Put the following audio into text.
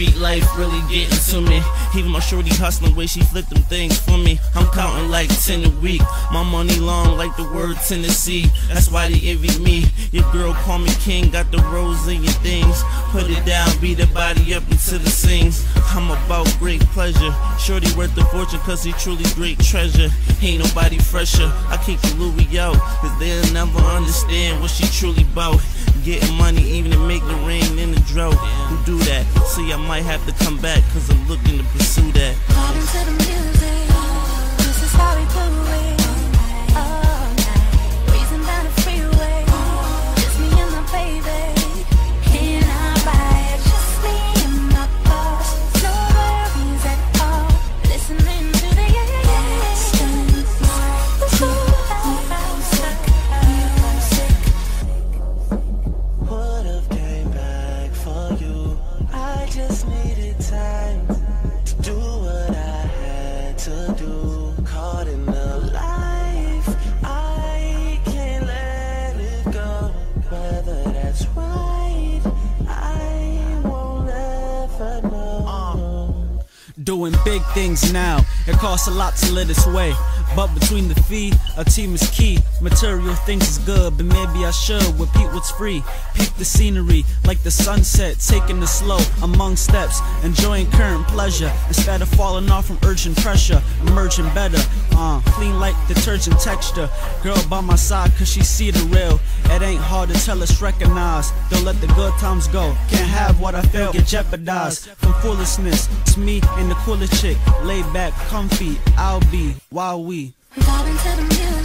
street life really getting to me. Even my shorty hustling way she flipped them things for me. I'm counting like 10 a week. My money long like the word Tennessee. That's why they envy me. Your girl call me king, got the rose in your things. Put it down, beat the body up until it sings. I'm about great pleasure. Shorty worth a fortune cause he truly great treasure. Ain't nobody fresher. I keep the Louis out cause they'll never understand what she truly bout. Getting money even to make the rain in the drought. Who do that? See, I might have to come back cause I'm looking to pursue that. Pop into the music, this is how we do it. All night, racing down the freeway, just me and my baby. In our ride, just me and my boss. No worries at all, listening to the Would've came back for you. I just needed time to do what I had to do. Caught in the life, I can't let it go. Whether that's right, I won't ever know. Doing big things now, it costs a lot to live this way. But between the fee, a team is key. Material things is good, but maybe I should repeat what's free. Peep the scenery, like the sunset, taking it slow, among steps, enjoying current pleasure. Instead of falling off from urgent pressure, emerging better, clean like detergent texture. Girl by my side, cause she see the real. It ain't hard to tell us recognize. Don't let the good times go, can't have what I feel, get jeopardized from foolishness. It's me and the coolest chick, laid back, comfy, I'll be, while we vibing to the music.